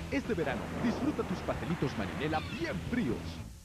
Este verano, disfruta tus pastelitos Marinela bien fríos.